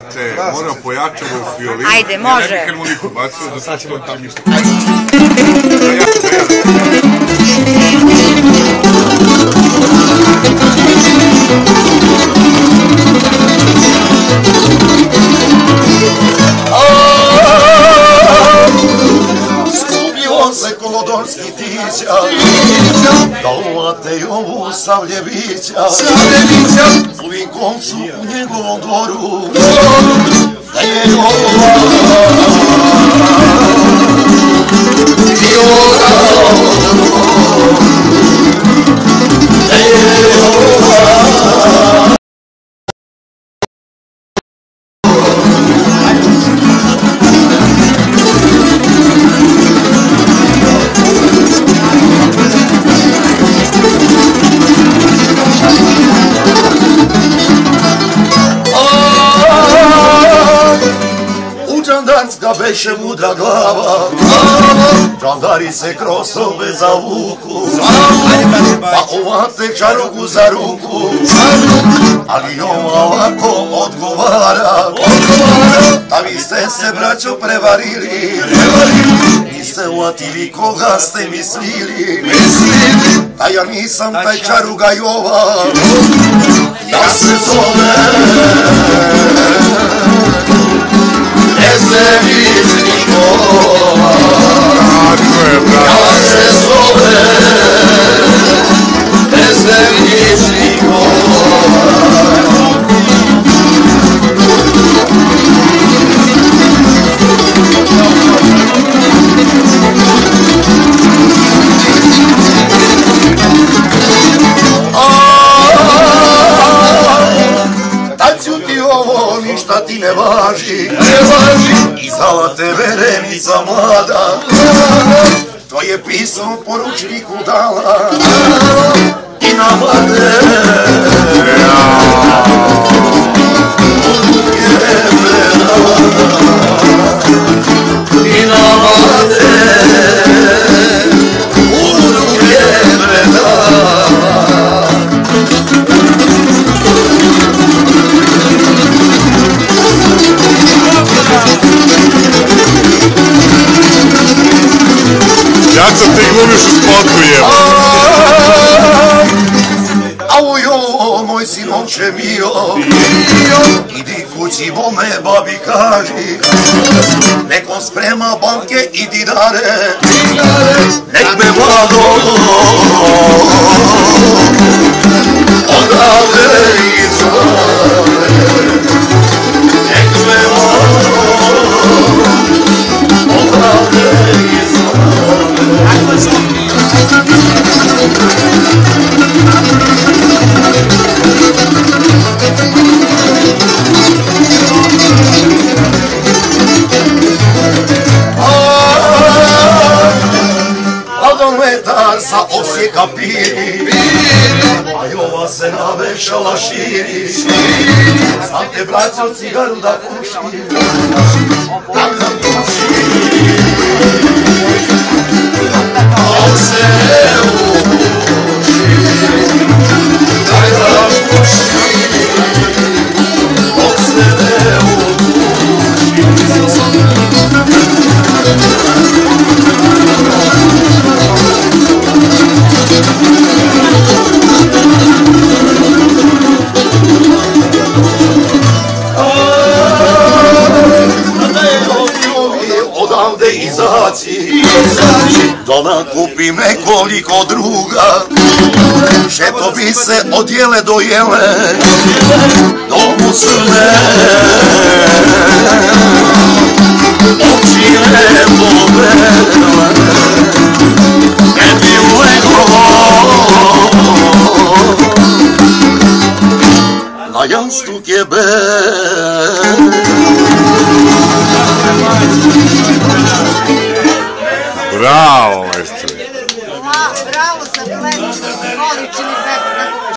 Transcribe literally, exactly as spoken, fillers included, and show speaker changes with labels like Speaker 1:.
Speaker 1: Te, moram pojačati u fiolinu.
Speaker 2: Ajde, može.
Speaker 1: Ja ne bih harmoniku bacio, zato što ti ništa.
Speaker 3: Skupio se kolodorski tića, Dalmate i ovu Savljevića, u Vinkovcu u njegovom dvoru, da je ova i ona, da je ova. Žandarska beše mudra glava, žandari se kroz sobe zavuku, pa uvate čarugu za ruku, ali ova ovako odgovara, da vi ste se braćo prevarili, niste uvatili koga ste mislili, a ja nisam taj čaruga Jova, ja se zove Ezevich Nikola, ja se zove Ezevich Nikola. Ovo ništa ti ne važi, izdala te verenica mlada, to je pisao poručniku dala i na mlade. I na mlade u ruke predala.
Speaker 1: Jak sam ti glumiš u spotu, jeba?
Speaker 3: Au jo, moj sinoče mio, idi kući bome babi kaži, nekom sprema banke i dinare, nek me mlado odavde izvore, nek me mlado odavde izvore. Ladometar sa Osijeka piri, a Jova se navešala širi, sam te braćo cigaru da puši, tak da puši, dok se ne upuši, tak da puši, dok se ne upuši. Odavde izaći, da nakupim nekoliko druga, šeto bi se od jele do jele, do musne, oči ne pobele, ne bi uleglo na jastuk jebe.
Speaker 1: Bravo, majstori!
Speaker 2: Bravo, sam gledala.